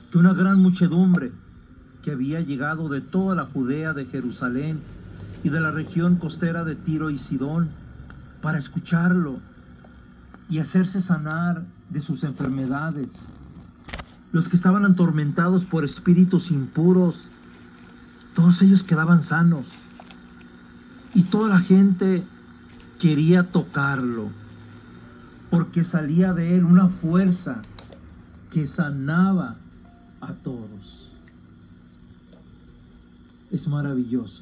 que una gran muchedumbre que había llegado de toda la Judea, de Jerusalén y de la región costera de Tiro y Sidón para escucharlo y hacerse sanar de sus enfermedades. Los que estaban atormentados por espíritus impuros, todos ellos quedaban sanos. Y toda la gente quería tocarlo, porque salía de él una fuerza que sanaba a todos. Es maravilloso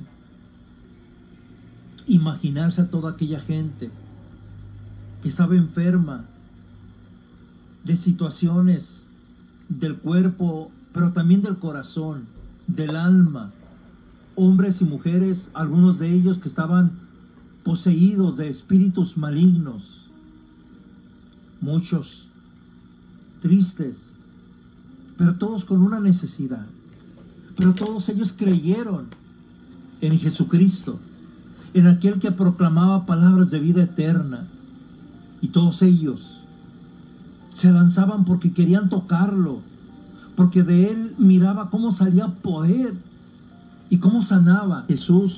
imaginarse a toda aquella gente que estaba enferma de situaciones del cuerpo, pero también del corazón, del alma. Hombres y mujeres, algunos de ellos que estaban poseídos de espíritus malignos, muchos tristes, pero todos con una necesidad. Pero todos ellos creyeron en Jesucristo, en aquel que proclamaba palabras de vida eterna. Y todos ellos se lanzaban porque querían tocarlo, porque de él miraba cómo salía poder y cómo sanaba Jesús.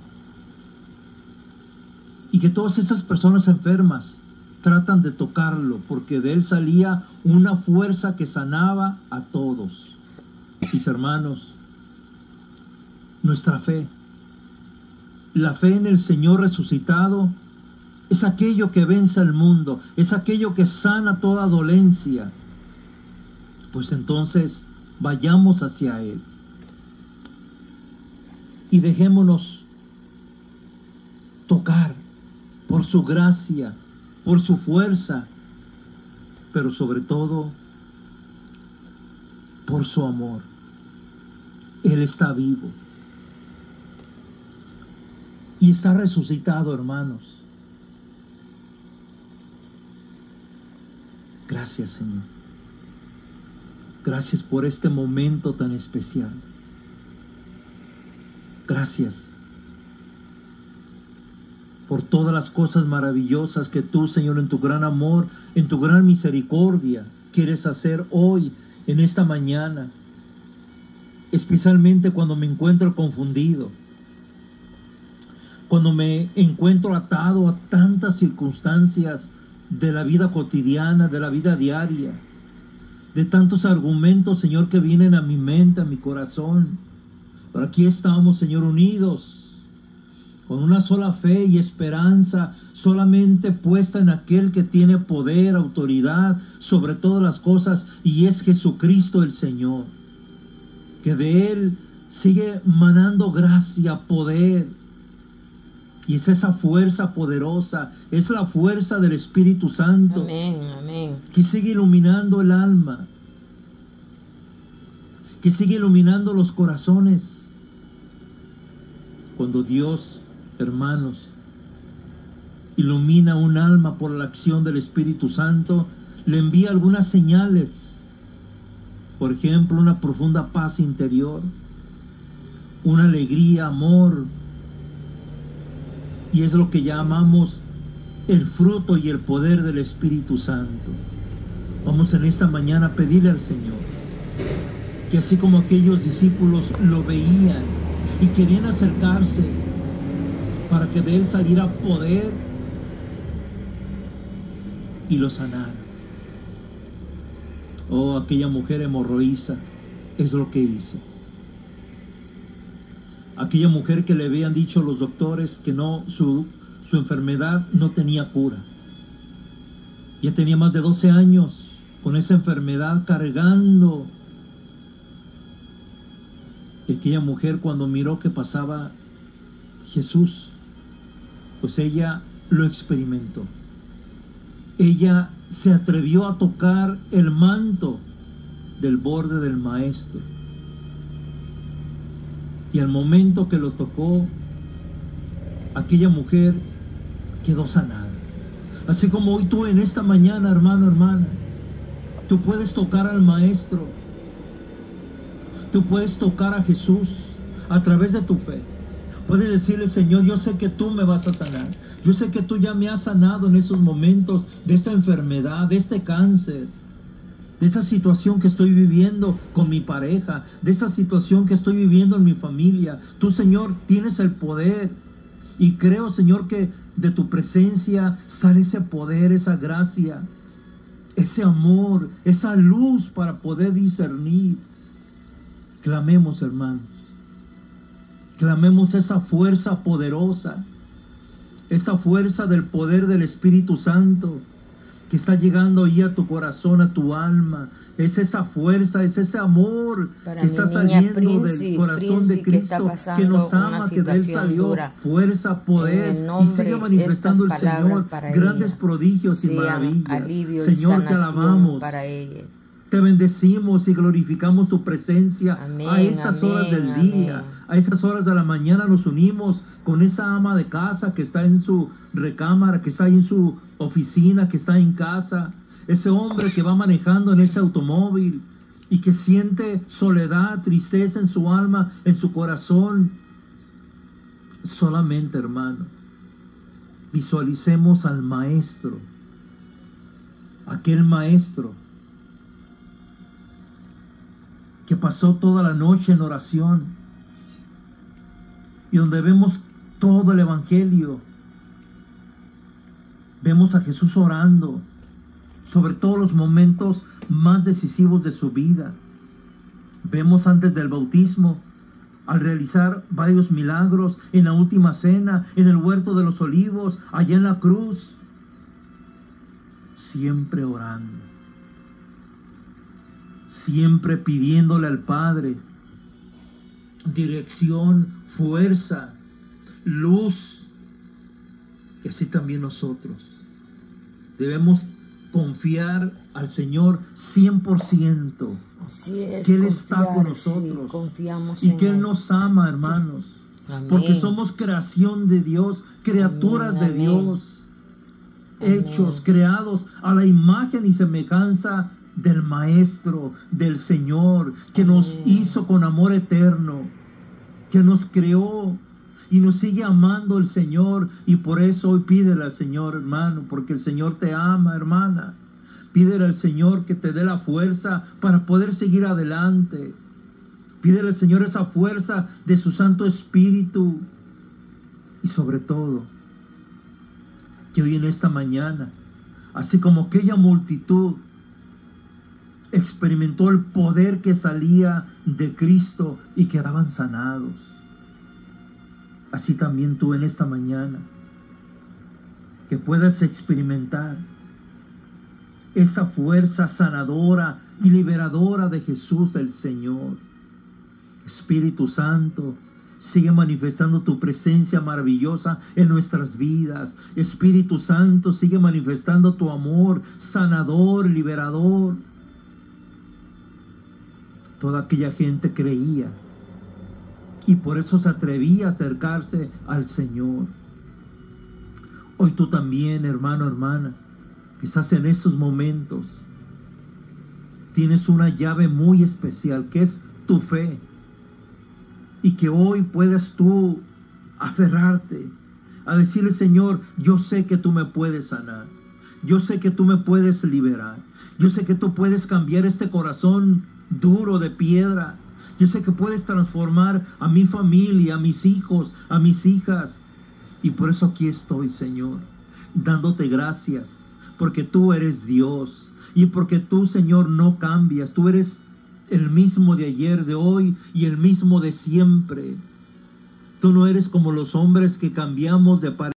Y que todas esas personas enfermas tratan de tocarlo, porque de él salía una fuerza que sanaba a todos. Mis hermanos, nuestra fe, la fe en el Señor resucitado, es aquello que vence al mundo, es aquello que sana toda dolencia. Pues entonces vayamos hacia Él y dejémonos tocar por su gracia, por su fuerza, pero sobre todo por su amor. Él está vivo y está resucitado, hermanos. Gracias, Señor. Gracias por este momento tan especial. Gracias por todas las cosas maravillosas que tú, Señor, en tu gran amor, en tu gran misericordia, quieres hacer hoy, en esta mañana. Especialmente cuando me encuentro confundido, cuando me encuentro atado a tantas circunstancias de la vida cotidiana, de la vida diaria, de tantos argumentos, Señor, que vienen a mi mente, a mi corazón. Pero aquí estamos, Señor, unidos, con una sola fe y esperanza, solamente puesta en aquel que tiene poder, autoridad sobre todas las cosas, y es Jesucristo el Señor. Que de Él sigue manando gracia, poder. Y es esa fuerza poderosa, es la fuerza del Espíritu Santo. Amén, amén. Que sigue iluminando el alma, que sigue iluminando los corazones. Cuando Dios, hermanos, ilumina un alma por la acción del Espíritu Santo, le envía algunas señales. Por ejemplo, una profunda paz interior, una alegría, amor. Y es lo que llamamos el fruto y el poder del Espíritu Santo. Vamos en esta mañana a pedirle al Señor que así como aquellos discípulos lo veían y querían acercarse para que de Él saliera poder y lo sanara. Oh, aquella mujer hemorroísa es lo que hizo. Aquella mujer que le habían dicho los doctores que no, su enfermedad no tenía cura. Ya tenía más de 12 años con esa enfermedad cargando. Y aquella mujer, cuando miró que pasaba Jesús, pues ella lo experimentó. Ella se atrevió a tocar el manto del borde del Maestro. Y al momento que lo tocó, aquella mujer quedó sanada. Así como hoy tú en esta mañana, hermano, hermana, tú puedes tocar al Maestro. Tú puedes tocar a Jesús a través de tu fe. Puedes decirle: Señor, yo sé que tú me vas a sanar. Yo sé que tú ya me has sanado en esos momentos de esta enfermedad, de este cáncer. de esa situación que estoy viviendo con mi pareja, de esa situación que estoy viviendo en mi familia. Tú, Señor, tienes el poder. Y creo, Señor, que de tu presencia sale ese poder, esa gracia, ese amor, esa luz para poder discernir. Clamemos, hermanos. Clamemos esa fuerza poderosa, esa fuerza del poder del Espíritu Santo que está llegando ahí a tu corazón, a tu alma. Es esa fuerza, es ese amor para que está saliendo del corazón de Cristo, que nos ama, que de Él salió fuerza, poder, y sigue manifestando el Señor grandes prodigios y maravillas. Señor, te alabamos. Para ella. Te bendecimos y glorificamos tu presencia. Amén, a estas horas del día, a esas horas de la mañana nos unimos con esa ama de casa que está en su recámara, que está ahí en su oficina, que está en casa. Ese hombre que va manejando en ese automóvil y que siente soledad, tristeza en su alma, en su corazón. Solamente, hermano, visualicemos al Maestro, aquel Maestro que pasó toda la noche en oración y donde vemos todo el Evangelio. Vemos a Jesús orando sobre todos los momentos más decisivos de su vida. Vemos antes del bautismo, al realizar varios milagros, en la última cena, en el huerto de los olivos, allá en la cruz, siempre orando. Siempre pidiéndole al Padre dirección, fuerza, luz. Y así también nosotros debemos confiar al Señor 100%. Así es, que Él está con nosotros, sí, confiamos y en que Él Él. nos ama, hermanos. Amén. Porque somos creación de Dios, criaturas Amén, de Dios, amén. hechos, creados a la imagen y semejanza del Maestro, del Señor, que amén. Nos hizo con amor eterno, que nos creó y nos sigue amando el Señor. Y por eso hoy pídele al Señor, hermano, porque el Señor te ama, hermana. Pídele al Señor que te dé la fuerza para poder seguir adelante. Pídele al Señor esa fuerza de su Santo Espíritu. Y sobre todo, que hoy en esta mañana, así como aquella multitud experimentó el poder que salía de Cristo y quedaban sanados, así también tú en esta mañana, que puedas experimentar esa fuerza sanadora y liberadora de Jesús el Señor. Espíritu Santo, sigue manifestando tu presencia maravillosa en nuestras vidas. Espíritu Santo, sigue manifestando tu amor sanador, liberador. Toda aquella gente creía y por eso se atrevía a acercarse al Señor. Hoy tú también, hermano, hermana, quizás en estos momentos tienes una llave muy especial que es tu fe, y que hoy puedas tú aferrarte a decirle: Señor, yo sé que tú me puedes sanar, yo sé que tú me puedes liberar, yo sé que tú puedes cambiar este corazón duro de piedra, yo sé que puedes transformar a mi familia, a mis hijos, a mis hijas. Y por eso aquí estoy, Señor, dándote gracias, porque tú eres Dios, y porque tú, Señor, no cambias. Tú eres el mismo de ayer, de hoy y el mismo de siempre. Tú no eres como los hombres que cambiamos de parecer.